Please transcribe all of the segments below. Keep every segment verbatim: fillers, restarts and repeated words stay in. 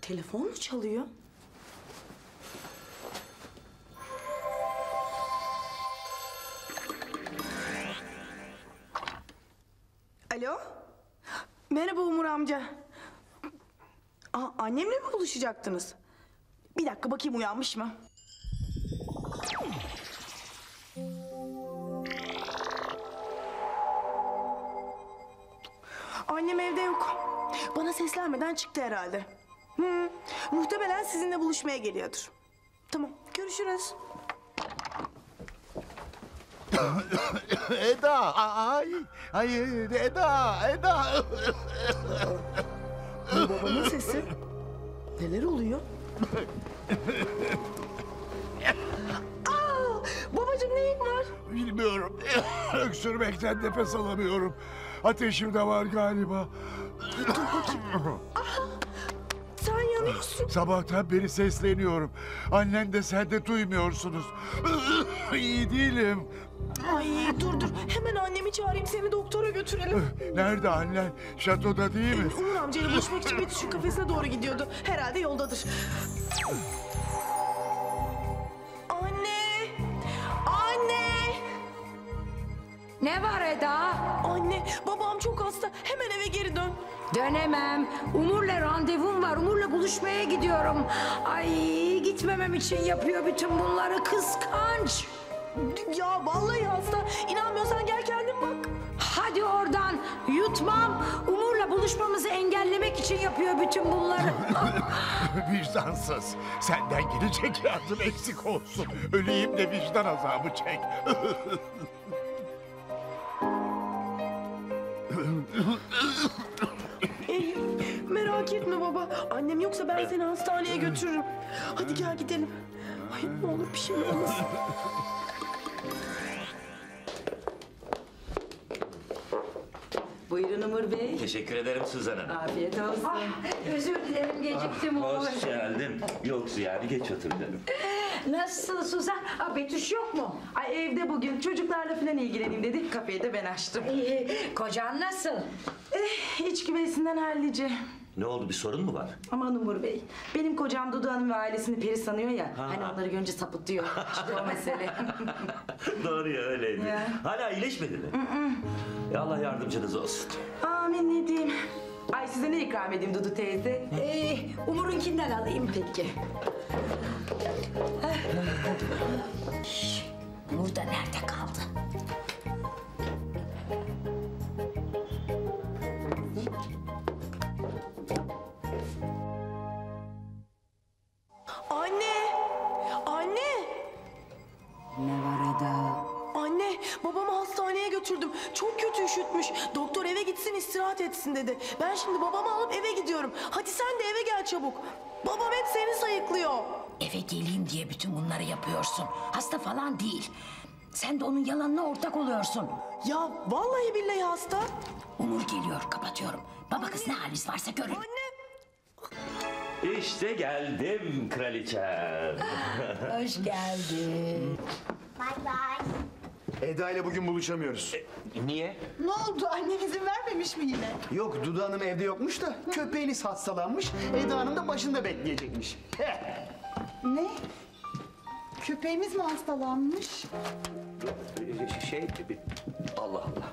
Telefon mu çalıyor? Alo? Merhaba Umur amca. Aa, annemle mi buluşacaktınız? Bir dakika bakayım uyanmış mı? Annem evde yok. Bana seslenmeden çıktı herhalde. Hı, muhtemelen sizinle buluşmaya geliyordur. Tamam, görüşürüz. Eda, ay, hayır, Eda, Eda. Bu babamın sesi. Neler oluyor? Aa, babacığım neyin var? Bilmiyorum, öksürmekten nefes alamıyorum. Ateşim de var galiba. Dur bakayım. Aha, sen yanıyorsun. Sabahtan beri sesleniyorum. Annen de sen de duymuyorsunuz. İyi değilim. Ay dur dur, hemen annemi çağırayım, seni doktora götürelim. Nerede annen? Şatoda değil mi? Umur amcayla buluşmak için Betüş'ün kafesine doğru gidiyordu. Herhalde yoldadır. Anne! Anne! Ne var Eda? Anne, babam çok hasta. Hemen eve geri dön. Dönemem. Umur'la randevum var. Umur'la buluşmaya gidiyorum. Ay gitmemem için yapıyor bütün bunları, kıskanç. Ya vallahi hasta. İnanmıyorsan gel kendin bak. Hadi oradan. Yutmam. Umur'la buluşmamızı engellemek için yapıyor bütün bunları. Vicdansız. Senden gelecek yardım eksik olsun. Öleyim de vicdan azabı çek. Ee, merak etme baba. Annem yoksa ben seni hastaneye götürürüm. Hadi gel gidelim. Ay ne olur bir şey olmasın. Buyurun Umur Bey. Teşekkür ederim Suzan Hanım. Afiyet olsun. Ah, özür dilerim geciktim Umur. Hoş geldin. Yoksa yani geç otur canım. Nasılsın Suzan? Aa, Betüş yok mu? Ay evde bugün çocuklarla falan ilgileneyim dedik. Kafeyi de ben açtım. İyi. Kocan nasıl? Eh, iç güveysinden hallice. Ne oldu, bir sorun mu var? Aman Umur Bey. Benim kocam Dudu Hanım ve ailesini peri sanıyor ya. Ha. Hani onları görünce sapıtıyor. İşte o mesele. Doğru ya, öyleydi. Ya. Hala iyileşmedi mi? Ya Allah yardımcınız olsun. Amin ne diyeyim. Ay size ne ikram edeyim Dudu teyze? Ee, Umur'unkinden alayım. Peki. Umur da nerede kaldı? Anne! Anne! Ne var Eda? Anne, babamı hastaneye götürdüm. Çok kötü üşütmüş. Doktor eve gitsin, istirahat etsin dedi. Ben şimdi babamı alıp eve gidiyorum. Hadi sen de eve gel çabuk. Babam hep seni sayıklıyor. Eve geleyim diye bütün bunları yapıyorsun. Hasta falan değil. Sen de onun yalanına ortak oluyorsun. Ya vallahi billahi hasta. Umur geliyor, kapatıyorum. Baba kız ne haliniz varsa görün. Anne! İşte geldim kraliçem. Hoş geldin. Eda ile bugün buluşamıyoruz. Niye? Ne oldu? Annem izin vermemiş mi yine? Yok, Dudu Hanım evde yokmuş da köpeğiniz hastalanmış. Eda Hanım da başında bekleyecekmiş. Ne? Köpeğimiz mi hastalanmış? Şey, Allah Allah.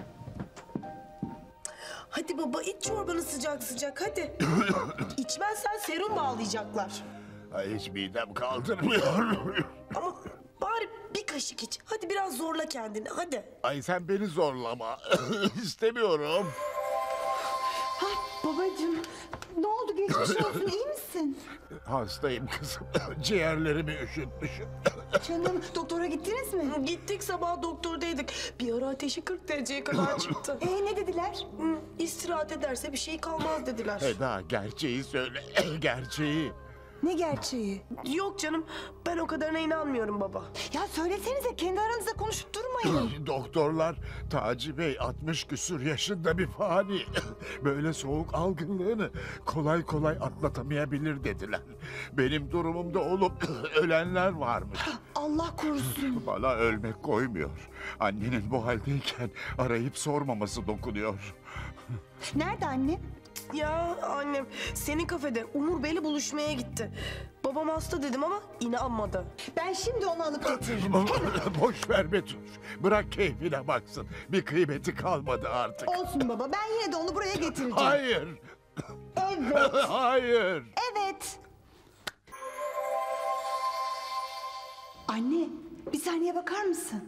Hadi baba iç çorbanı sıcak sıcak hadi. İçmezsen serum bağlayacaklar. Ay, hiç midem kaldırmıyor. Ama bari bir kaşık iç. Hadi biraz zorla kendini hadi. Ay sen beni zorlama. İstemiyorum. Babacığım, ne oldu? Geçmiş olsun, iyi misin? Hastayım kızım. Ciğerlerimi üşütmüşüm. Canım, doktora gittiniz mi? Gittik sabah doktordaydık. Bir ara ateşi kırk dereceye kadar çıktı. Ee, ne dediler? Hı, istirahat ederse bir şey kalmaz dediler. Eda, gerçeği söyle. Gerçeği. Ne gerçeği? Yok canım ben o kadarına inanmıyorum baba. Ya söylesenize, kendi aranızda konuşup durmayın. Doktorlar Taci Bey altmış küsur yaşında bir fani. Böyle soğuk algınlığını kolay kolay atlatamayabilir dediler. Benim durumumda olup ölenler varmış. Allah korusun. Bana ölmek koymuyor. Annenin bu haldeyken arayıp sormaması dokunuyor. Nerede anne? Ya annem senin kafede Umur Bey'le buluşmaya gitti. Babam hasta dedim ama inanmadı. Ben şimdi onu alıp getiririm. Boş ver Betüş. Bırak keyfine baksın. Bir kıymeti kalmadı artık. Olsun baba, ben yine de onu buraya getireceğim. Hayır. Evet, Hayır. evet. Anne, bir saniye bakar mısın?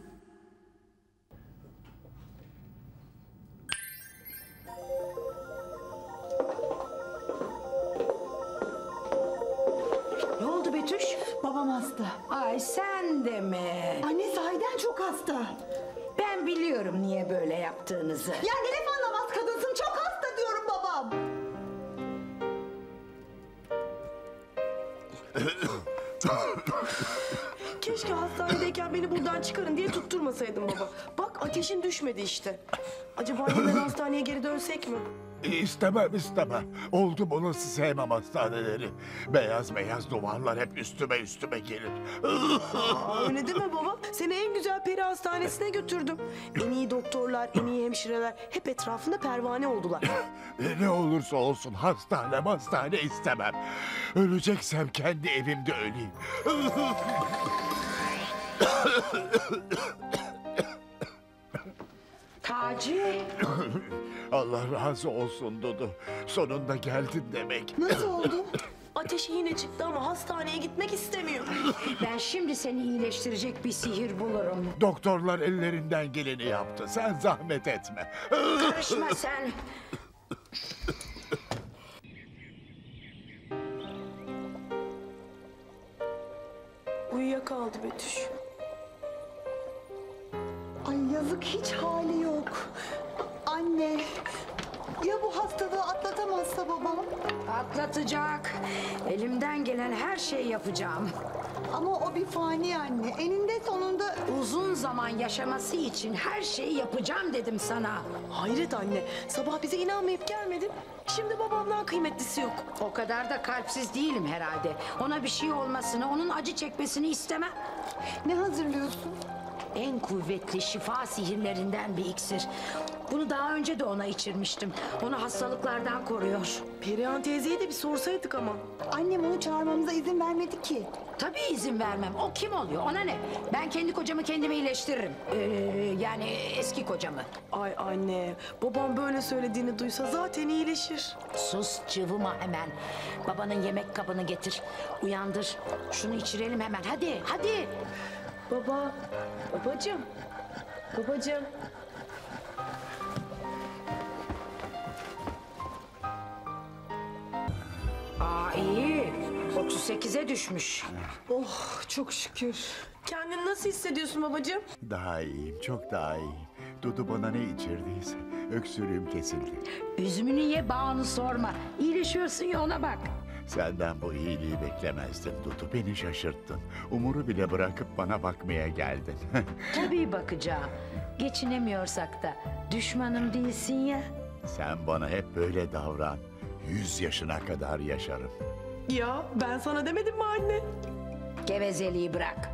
Ne oldu Betüş? Babam hasta. Ay sen de mi? Anne sahiden çok hasta. Ben biliyorum niye böyle yaptığınızı. Ya ne laf anlamaz kadınsın, çok hasta diyorum babam. Keşke hastanedeyken beni buradan çıkarın diye tutturmasaydım baba. Bak ateşin düşmedi işte. Acaba yeniden hastaneye geri dönsek mi? İstemem istemem. Oldum olası sevmem hastaneleri. Beyaz beyaz duvarlar hep üstüme üstüme gelir. Aa, öyle deme baba. Seni en güzel peri hastanesine götürdüm. En iyi doktorlar, en iyi hemşireler hep etrafında pervane oldular. E, Ne olursa olsun hastane hastane istemem. Öleceksem kendi evimde öleyim. Taci. Allah razı olsun Dudu. Sonunda geldin demek. Nasıl oldu? Ateşi yine çıktı ama hastaneye gitmek istemiyor. Ben şimdi seni iyileştirecek bir sihir bulurum. Doktorlar ellerinden geleni yaptı. Sen zahmet etme. Karışma sen. Uyuyakaldı Betüş. Ay yazık, hiç hali yok. Anne, ya bu hastalığı atlatamazsa babam? Atlatacak. Elimden gelen her şeyi yapacağım. Ama o bir fani anne. Eninde sonunda... Uzun zaman yaşaması için her şeyi yapacağım dedim sana. Hayret anne. Sabah bize inanmayıp gelmedin. Şimdi babamdan kıymetlisi yok. O kadar da kalpsiz değilim herhalde. Ona bir şey olmasını, onun acı çekmesini istemem. Ne hazırlıyorsun? En kuvvetli şifa sihirlerinden bir iksir. Bunu daha önce de ona içirmiştim. Onu hastalıklardan koruyor. Perihan teyzeyi de bir sorsaydık ama. Annem onu çağırmamıza izin vermedi ki. Tabii izin vermem. O kim oluyor? Ona ne? Ben kendi kocamı kendime iyileştiririm. Ee, yani eski kocamı. Ay anne, babam böyle söylediğini duysa zaten iyileşir. Sus, cıvıma hemen. Babanın yemek kabını getir. Uyandır. Şunu içirelim hemen. Hadi, hadi. Baba, babacığım, babacığım. Aa iyi. otuz sekize düşmüş. Oh, çok şükür. Kendini nasıl hissediyorsun babacığım? Daha iyiyim, çok daha iyiyim. Dudu bana ne içirdiyse öksürüğüm kesildi. Üzümünü ye, bağını sorma. İyileşiyorsun ya, ona bak. Senden bu iyiliği beklemezdim Dudu. Beni şaşırttın. Umur'u bile bırakıp bana bakmaya geldin. Tabii bakacağım. Geçinemiyorsak da düşmanım değilsin ya. Sen bana hep böyle davran. Yüz yaşına kadar yaşarım. Ya ben sana demedim mi anne? Gevezeliği bırak.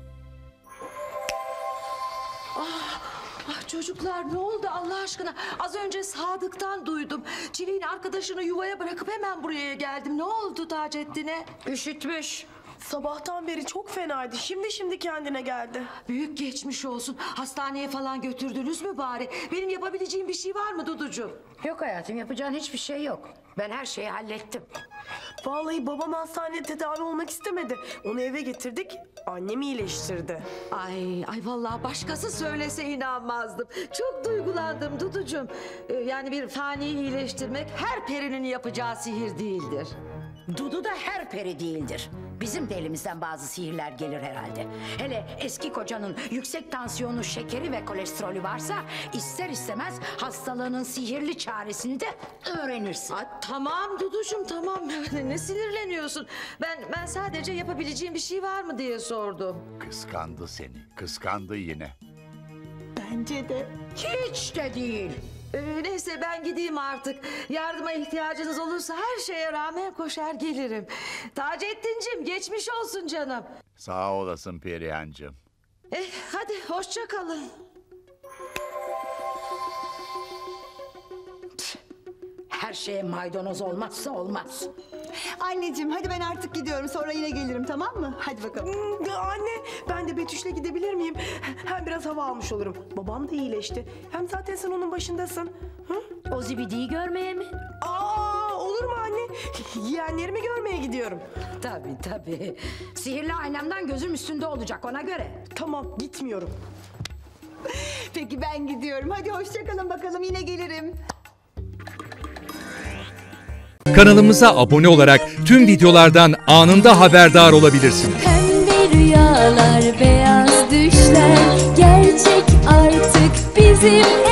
Ah çocuklar, ne oldu Allah aşkına? Az önce Sadık'tan duydum. Çileğin arkadaşını yuvaya bırakıp hemen buraya geldim. Ne oldu Taceddin'e? Üşütmüş. Sabahtan beri çok fenaydı. Şimdi şimdi kendine geldi. Büyük geçmiş olsun. Hastaneye falan götürdünüz mü bari? Benim yapabileceğim bir şey var mı Duducuğum? Yok hayatım, yapacağın hiçbir şey yok. Ben her şeyi hallettim. Vallahi babam hastanede tedavi olmak istemedi. Onu eve getirdik. Annem iyileştirdi. Ay, ay vallahi başkası söylese inanmazdım. Çok duygulandım Duducuğum. Ee, yani bir faniyi iyileştirmek her perinin yapacağı sihir değildir. Dudu da her peri değildir. Bizim de elimizden bazı sihirler gelir herhalde. Hele eski kocanın yüksek tansiyonu, şekeri ve kolesterolü varsa ister istemez hastalığının sihirli çaresini de öğrenirsin. Ay, tamam Duducuğum, tamam. Ne sinirleniyorsun? Ben ben sadece yapabileceğim bir şey var mı diye sordum. Kıskandı seni. Kıskandı yine. Bence de. Hiç de değil. Ee, neyse ben gideyim artık. Yardıma ihtiyacınız olursa her şeye rağmen koşar gelirim. Taceddin'cim geçmiş olsun canım. Sağ olasın Perihancığım. Eh, hadi hoşça kalın. Her Her şeye maydanoz olmazsa olmaz. Anneciğim hadi ben artık gidiyorum. Sonra yine gelirim, tamam mı? Hadi bakalım. Hmm, Anne ben de Betüş'le gidebilir miyim? Hem biraz hava almış olurum. Babam da iyileşti. Hem zaten sen onun başındasın. Hı? O zibidiyi görmeye mi? Aa, olur mu anne? Yeğenlerimi görmeye gidiyorum. Tabii tabii. Sihirli aynamdan gözüm üstünde olacak ona göre. Tamam gitmiyorum. Peki ben gidiyorum. Hadi hoşça kalın bakalım, yine gelirim. Kanalımıza abone olarak tüm videolardan anında haberdar olabilirsiniz. Pembe rüyalar, beyaz düşler gerçek artık bizim